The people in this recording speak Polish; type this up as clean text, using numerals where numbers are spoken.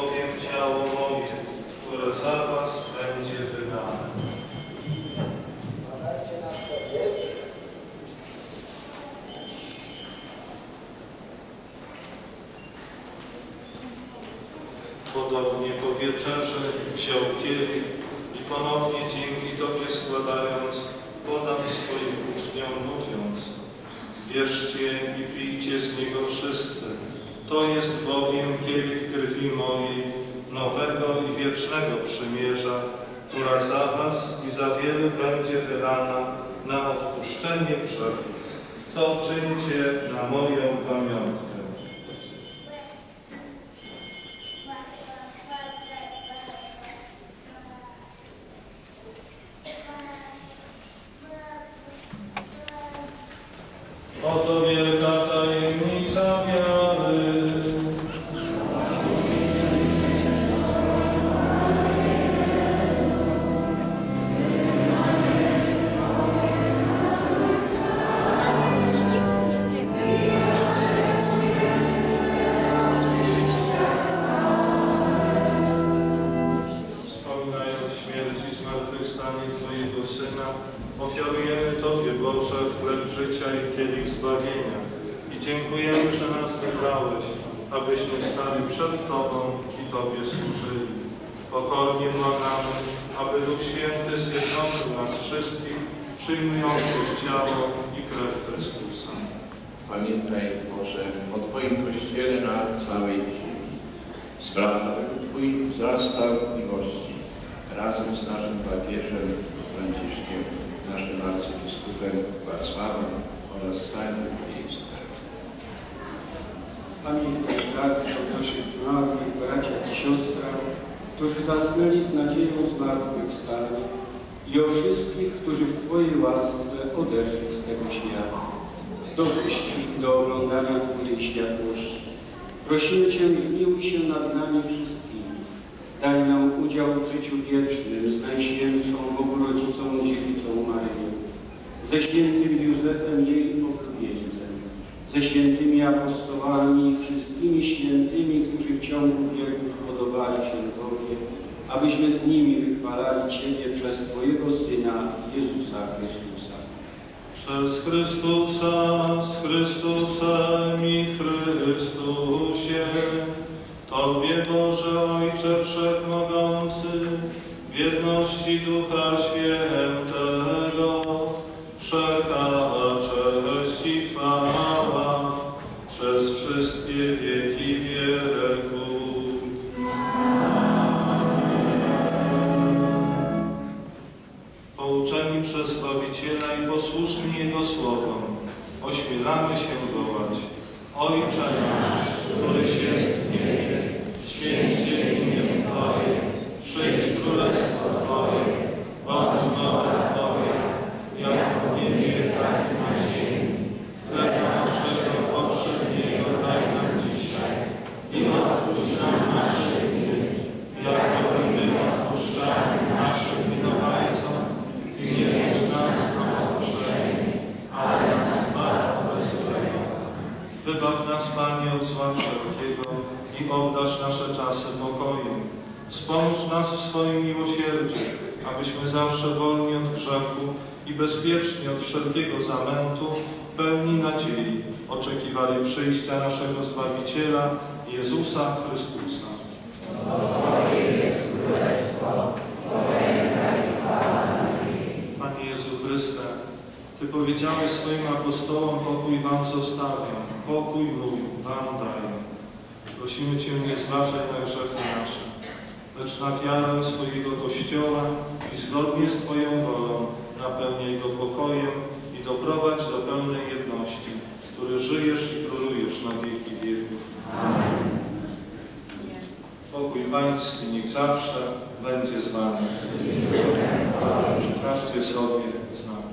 bowiem ciało moje, które za was będzie wydane. Podobnie po wieczerzy wziął kielich i ponownie dzięki Tobie składając, podał swoim uczniom, mówiąc: bierzcie i pijcie z niego wszyscy. To jest bowiem kielich krwi mojej, nowego i wiecznego przymierza, która za was i za wielu będzie wylana na odpuszczenie grzechów. To czyńcie na moją pamiątkę. Oto wielka tajemnica wiary. Wspominając śmierć i zmartwychwstanie Twojego Syna, ofiarujemy Tobie, Boże, chleb życia i kielich zbawienia i dziękujemy, że nas wybrałeś, abyśmy stali przed Tobą i Tobie służyli. Pokornie błagamy, aby Duch Święty zjednoczył nas wszystkich, przyjmujących ciało i krew Chrystusa. Pamiętaj, Boże, o Twoim Kościele na całej ziemi. Spraw, aby Twój wzrastał w miłości razem z naszym papieżem Franciszkiem, naszym arcybiskupem Wacławem oraz całym miejscem. Pamiętaj także o naszych zmarłych braciach i siostrach, którzy zasnęli z nadzieją zmartwychwstania i o wszystkich, którzy w Twojej łasce odeszli z tego świata. Dopuść ich do oglądania Twojej światłości. Prosimy Cię, zmiłuj się nad nami wszystkimi. Daj nam udział w życiu wiecznym z Najświętszą Bogorodzicą Dziewicą Maryją, ze świętym Józefem, jej oblubieńcem, ze świętymi apostołami i wszystkimi świętymi, którzy w ciągu wieków podobali się Tobie, abyśmy z nimi wychwalali Ciebie przez Twojego Syna, Jezusa Chrystusa. Przez Chrystusa, z Chrystusem i w Chrystusie, Tobie, Boże Ojcze Wszechmogący, w jedności Ducha Świętego, wszelka cześć i chwała przez wszystkie wieki wieków. Pouczeni przez Zbawiciela i posłuszni Jego słowom, ośmielamy się wołać: Ojcze nasz, któryś jest w niebie, święć się imię Twoje, przyjdź królestwo Twoje, bądź wola Twoja, jak w niebie, tak i na ziemi. Chleba naszego powszedniego daj nam dzisiaj i odpuść nam nasze winy, jako my odpuszczamy naszym winowajcom, i nie wiedź nas na pokuszenie, ale nas zbaw od złego. Wybaw nas, Panie, od zła wszelkiego i obdarz nasze czasy pokojem. Wspomóż nas w swoim miłosierdziu, abyśmy zawsze wolni od grzechu i bezpieczni od wszelkiego zamętu, pełni nadziei, oczekiwali przyjścia naszego Zbawiciela, Jezusa Chrystusa. Twoje jest królestwo, potęga i chwała na wieki. Panie Jezu Chryste, Ty powiedziałeś swoim apostołom: pokój wam zostawiam, pokój mój wam daję. Prosimy Cię, nie zważaj na grzechy nasze, lecz na wiarę swojego Kościoła i zgodnie z Twoją wolą napełniaj go pokojem i doprowadź do pełnej jedności, który żyjesz i królujesz na wieki wieków. Amen. Pokój Pański niech zawsze będzie z Wami. Przekażcie sobie z nami.